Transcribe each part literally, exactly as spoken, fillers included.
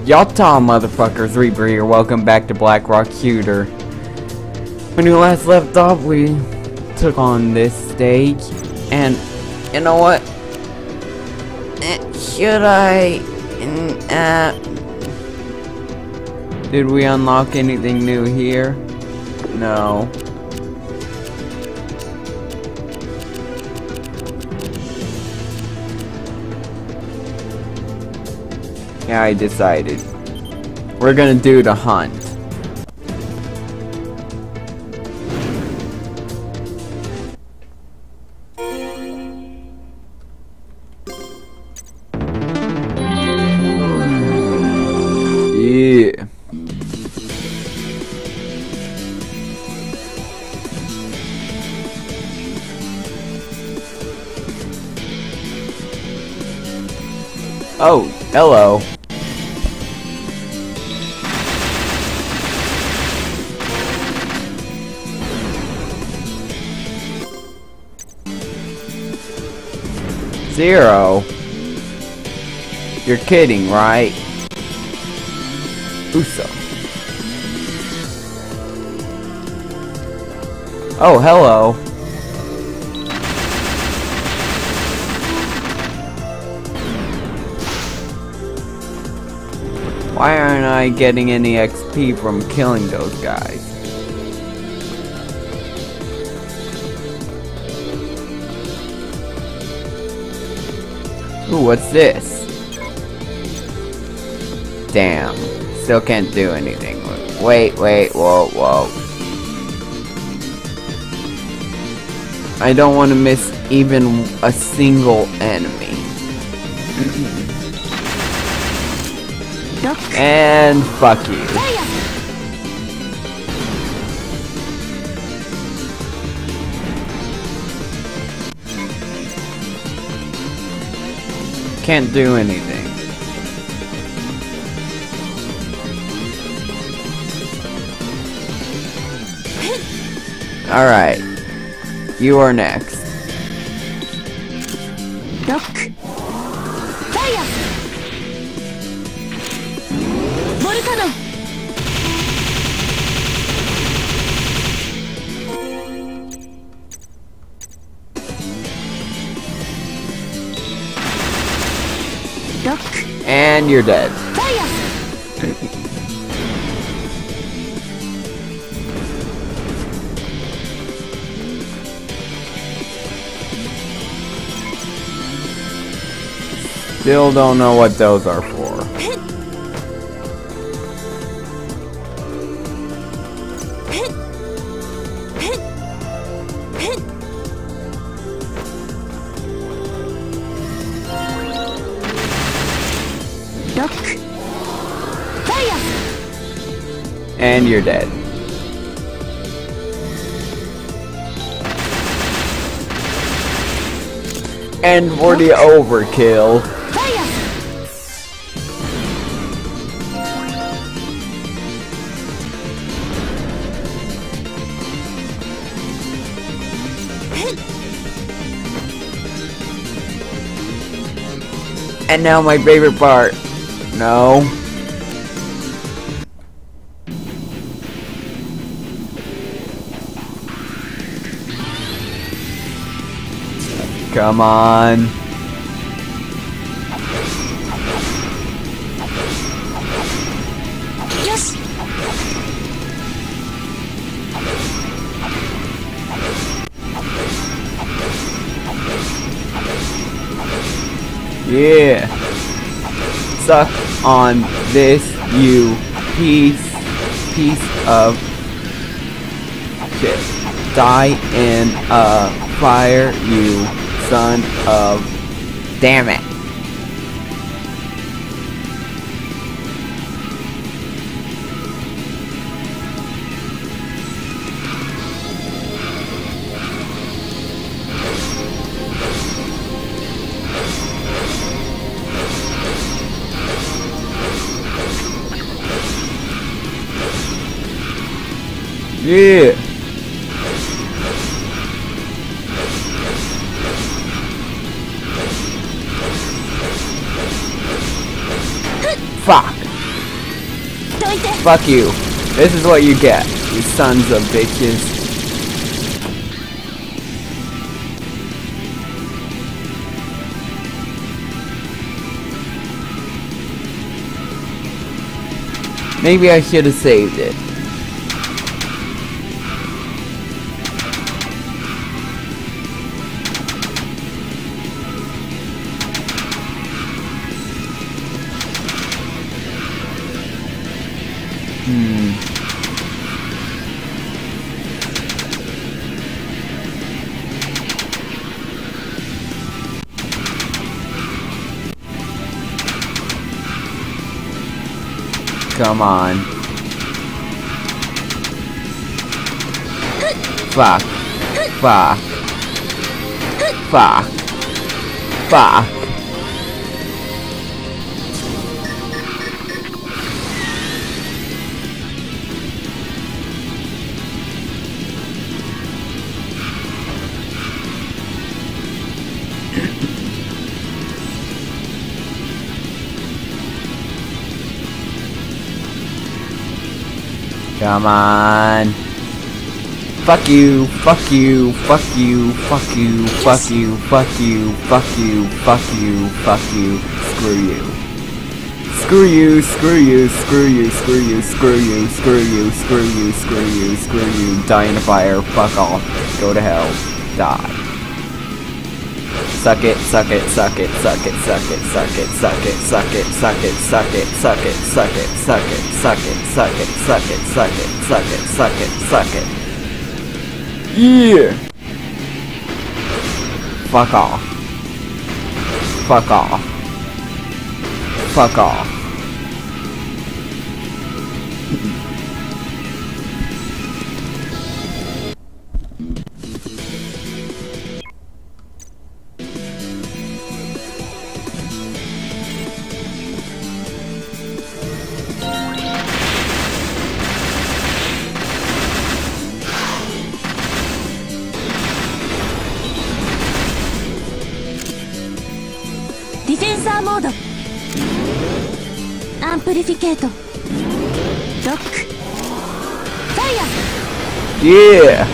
Y'all motherfuckers, Reaper here. Welcome back to Blackrock Shooter. When we last left off, we took on this stage, and you know what? Eh, should I? Uh, did we unlock anything new here? No. Yeah, I decided. We're gonna do the hunt. Yeah. Oh, hello. Zero? You're kidding, right? Uso. Oh, hello. Why aren't I getting any X P from killing those guys? Ooh, what's this? Damn. Still can't do anything. Wait, wait, whoa, whoa. I don't want to miss even a single enemy. And fuck you. Can't do anything. Alright. You are next. Rock. Fire. Volcano. Rock. And you're dead. Fire. Still don't know what those are for. Rock. Fire. And you're dead. And for the overkill. And now my favorite part. No. Come on. Yes. Yeah. Suck on this, you piece, piece of shit. Die in a fire, you son of... Damn it. Yeah. Fuck. おいて。 Fuck you. This is what you get, you sons of bitches. Maybe I should have saved it. Hmm. Come on. Fuck. Fuck. Fuck. Fuck. Come on. Fuck you, fuck you, fuck you, fuck you, fuck you, fuck you, fuck you, fuck you, fuck you, screw you. Screw you, screw you, screw you, screw you, screw you, screw you, screw you, screw you, screw you, die in a fire, fuck off, go to hell, die. Suck it, suck it, suck it, suck it, suck it, suck it, suck it, suck it, suck it, suck it, suck it, suck it, suck it, suck it, suck it, suck it, suck it, suck it, suck it, suck it. Yeah. Fuck off. Fuck off. Fuck off. Defensor モード Amplificate ロック Fire Yeah.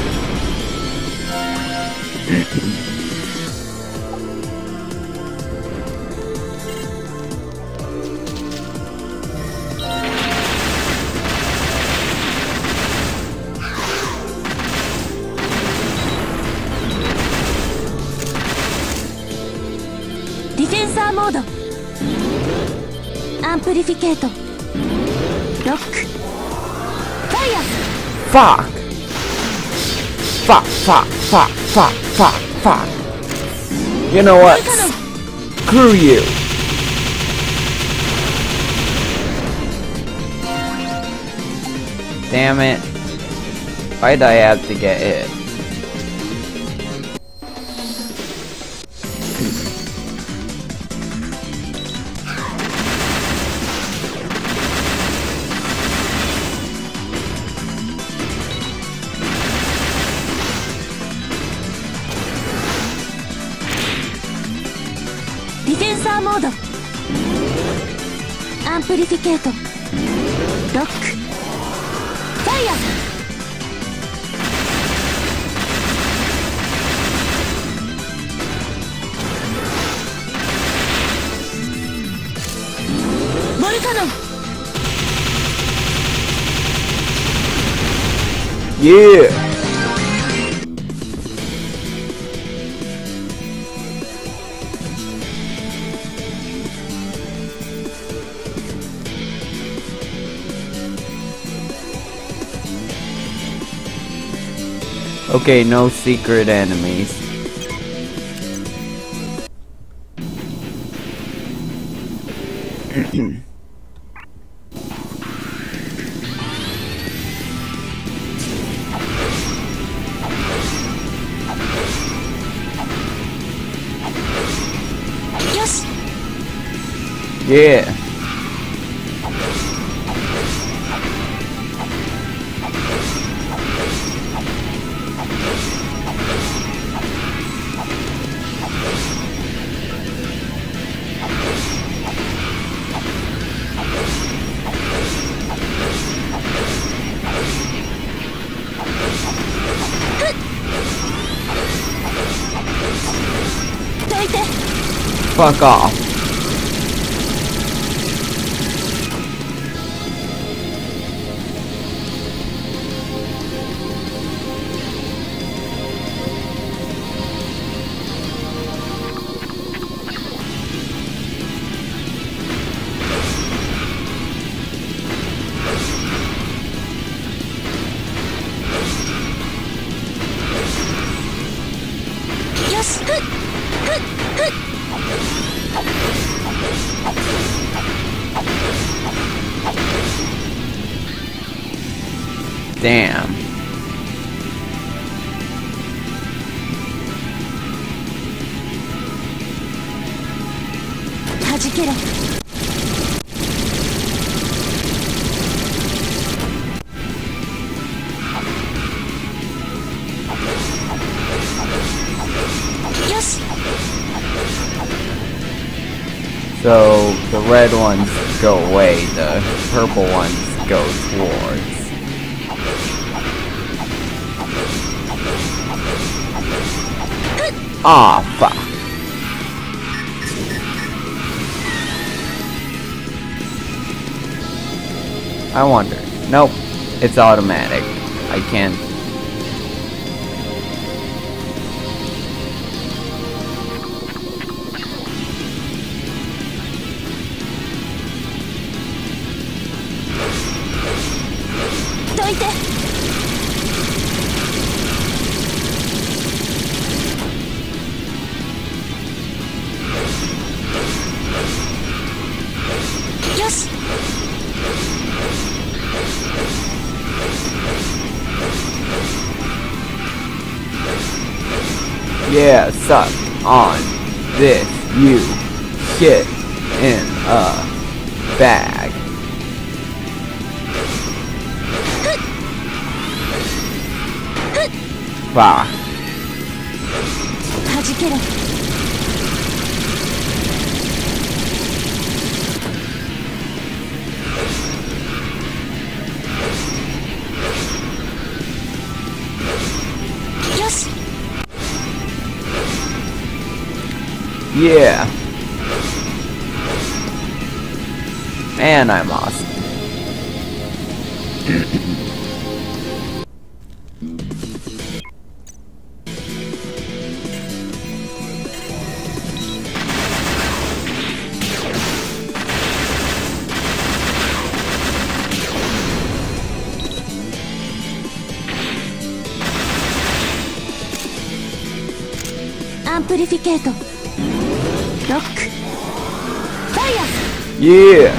Defensor モード Amplificate ロック Fire Fuck. Fuck, fuck, fuck, fuck, fuck, fuck. You know what? Screw you. Damn it. Why'd I have to get hit? Defensor モード Amplificate ロック Fireボルカノン Yeah. Okay, no secret enemies. Yoshi Yeah. Fuck off. Damn. So the red ones go away, the purple ones go towards. Ah, fuck. I wonder. Nope. It's automatic. I can't. Yeah, suck on this, you shit in a bag. Bah. Yeah. And I'm awesome. Amplificator. Rock. Fire! Yeah!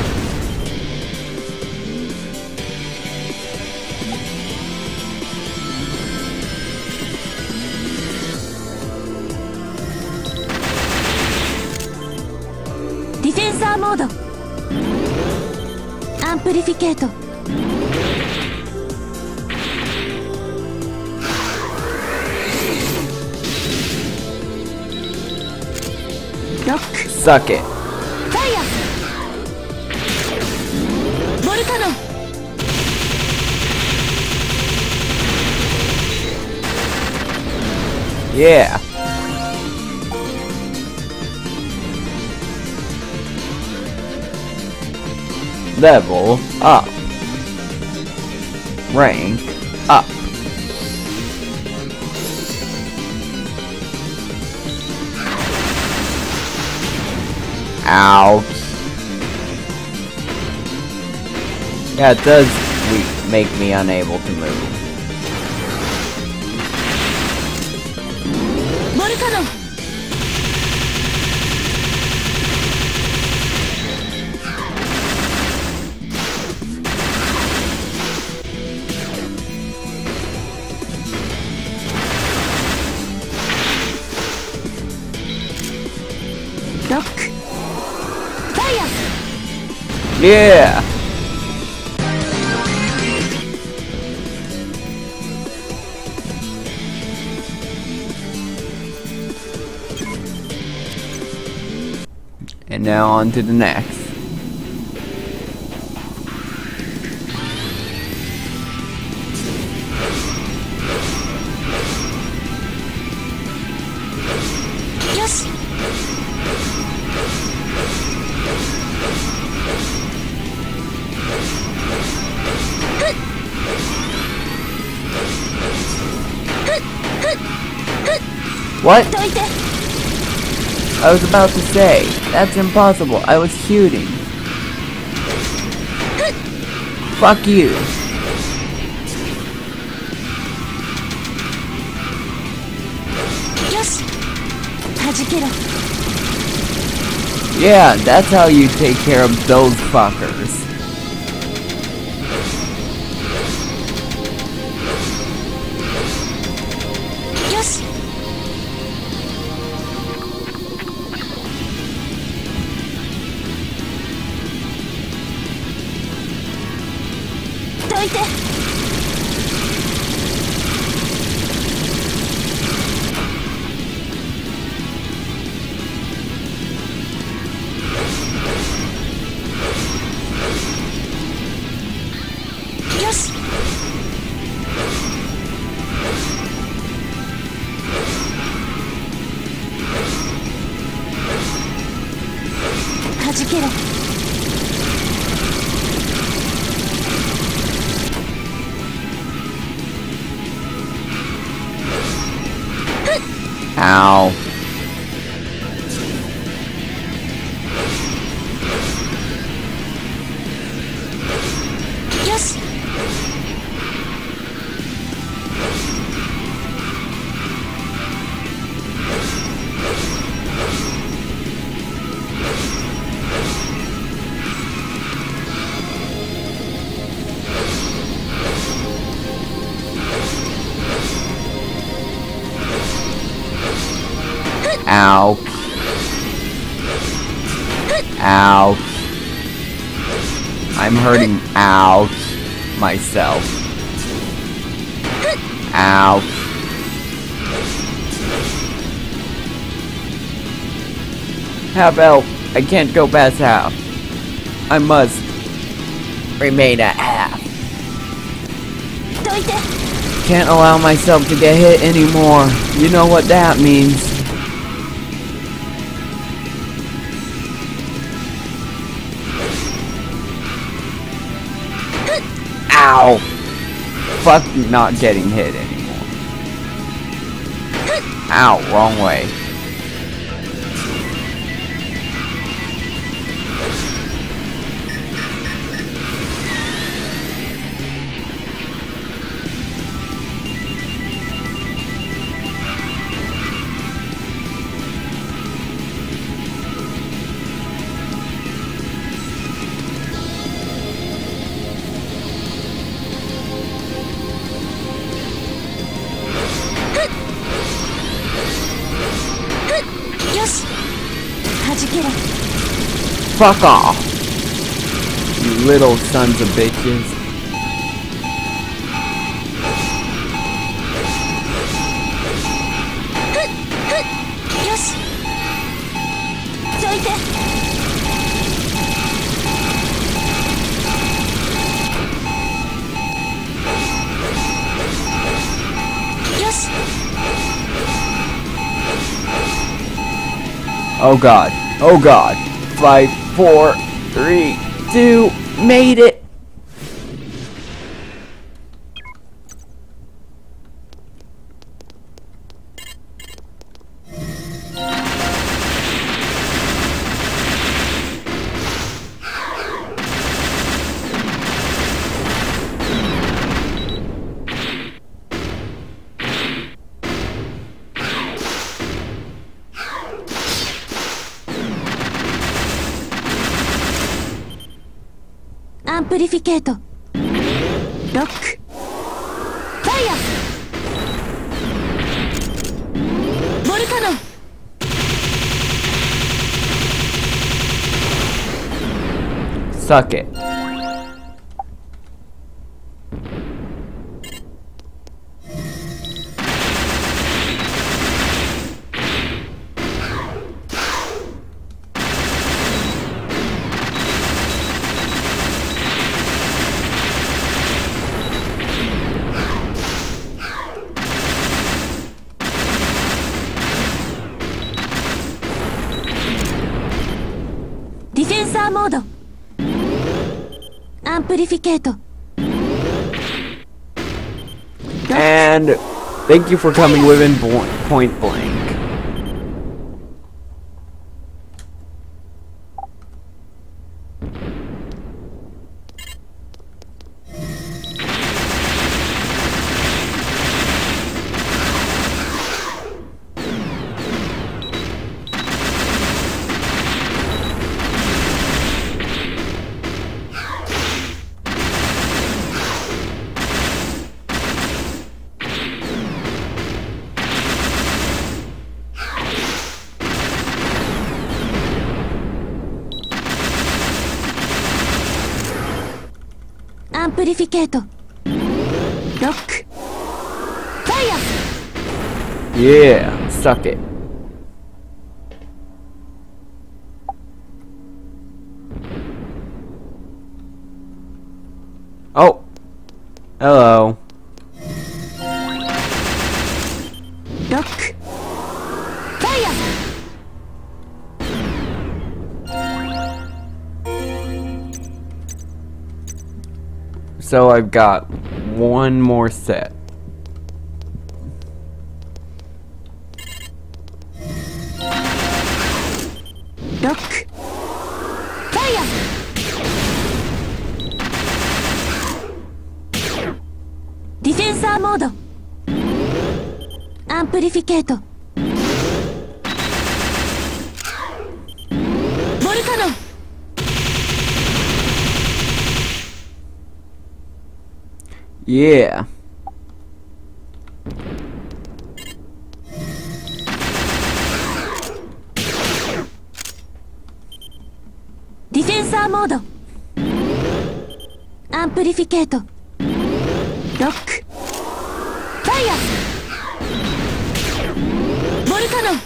Defensor mode. Amplificator. Rock. Suck it. Fire! Volcano. Yeah. Level up. Rank up. Ouch. Yeah, it does we make me unable to move. Volcano. Rock. Fire! Yeah! And now on to the next. Yes! What? どいて。 I was about to say, that's impossible. I was shooting. Fuck you. よし。弾けろ。 Yeah, that's how you take care of those fuckers. よし。どいて。 よし。弾けろ。 Ow. よし。 Ow. Ow. I'm hurting out myself. Ow. Half help. I can't go past half. I must remain at half. どいて。 Can't allow myself to get hit anymore. You know what that means. Ow! Fuck not getting hit anymore. Ow, wrong way. Fuck off! You little sons of bitches. Oh god. Oh god. Five, four, three, two, made it! Amplificate. Lock. Fire. Volcano. Suck it. Defensor mode. Amplificate. And thank you for coming within point blank. アンプリフィケート。ロック。ファイヤー。 Yeah, suck it. Oh, hello. ロック。ファイヤー。 So I've got one more set. Lock. Fire. Defensor mode. Amplificate. Volcano. Yeah. Defensor mode. Amplificate. Lock. Fire. Volcano.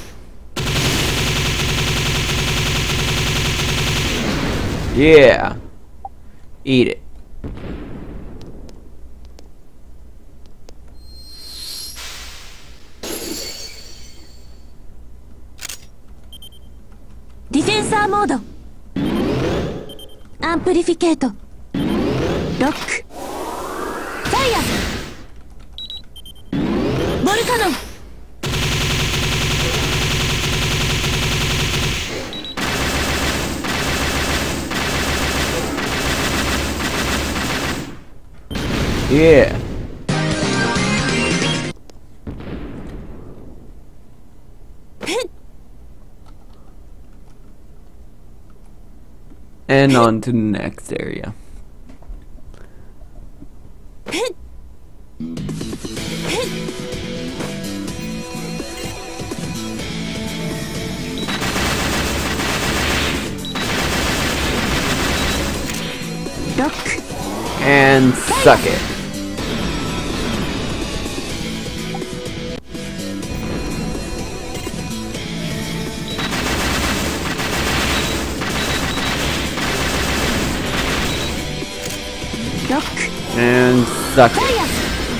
Yeah. Eat it. Defensor mode. Amplificate. Lock. Fire. Volcano. Yeah. And on to the next area. Lock. And suck it. Lock. And suck it. Fire.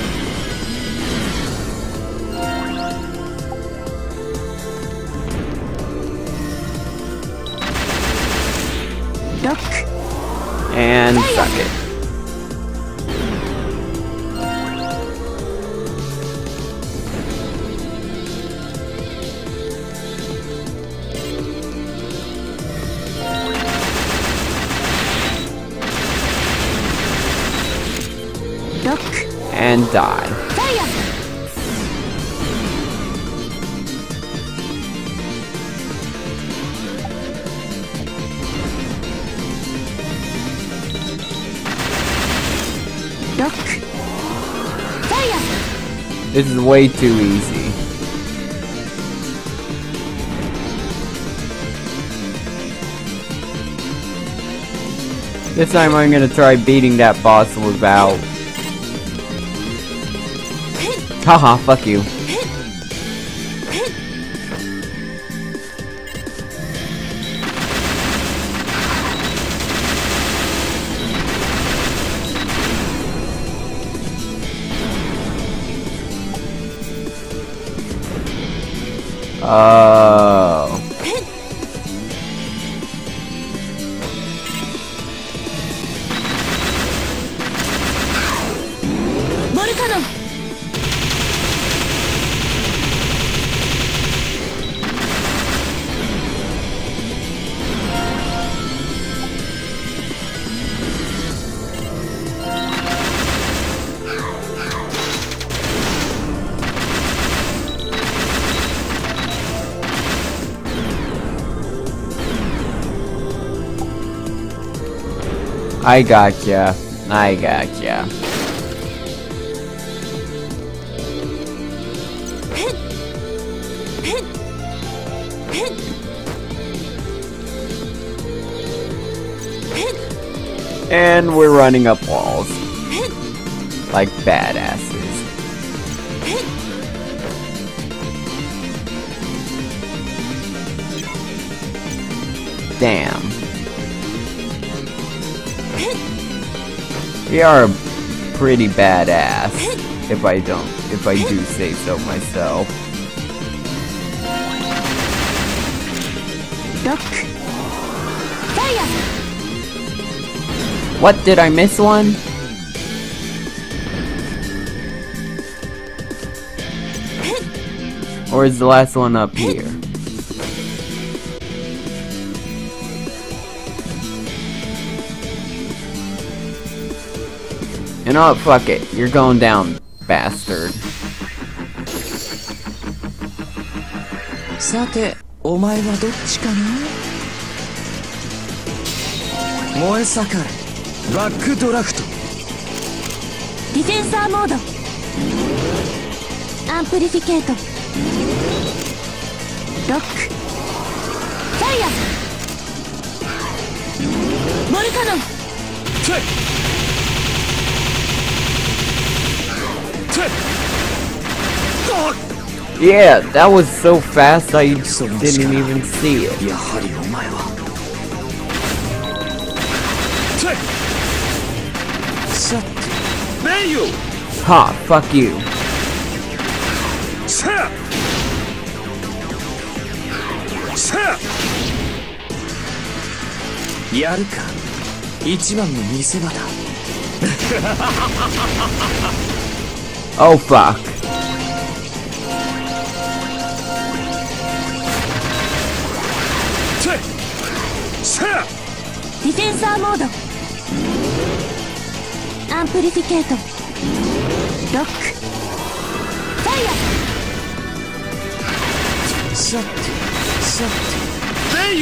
Lock. And suck it. Lock. And die. Fire. Lock. Fire. This is way too easy. This time I'm gonna try beating that boss without. Haha, fuck you. Oh. Volcano. I gotcha. I gotcha. And we're running up walls. like badasses. Damn. We are pretty badass, if I don't, if I do say so myself. Lock. Fire. What, did I miss one? Or is the last one up here? You know what, fuck it. You're going down, bastard. さて、お前はどっちかな？燃え盛れ、バックドラフト。 ディフェンサーモード。アンプリフィケート。ロック。ファイヤー。モルカノン。 Yeah, that was so fast I didn't even see it. やはりお前は。さて、ベイヨ。 Ha, fuck you. さあ。さあ。やるか。一番の見せ場だ。 Oh fuck. ディフェンサーモード。アンプリフィケート。ロック。ファイヤー。 さて、さて、レイヨ。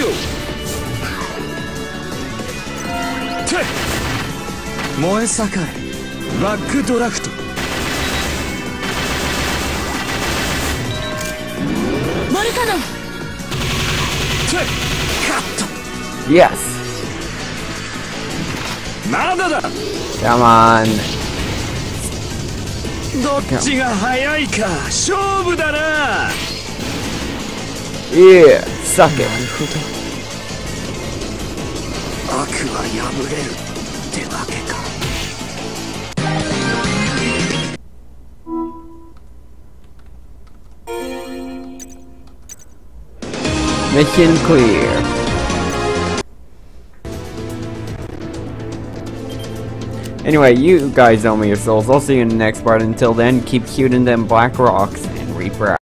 燃え盛れ、バックドラフト。 モルカノン。 カット。 Yes. まだだ。 Come on. どっちが早いか勝負だな。 Yeah, suck it. なるほど。悪は破れるってわけか。 Mission clear. Anyway, you guys owe me your souls. I'll see you in the next part. Until then, keep shooting them black rocks and Reaper out.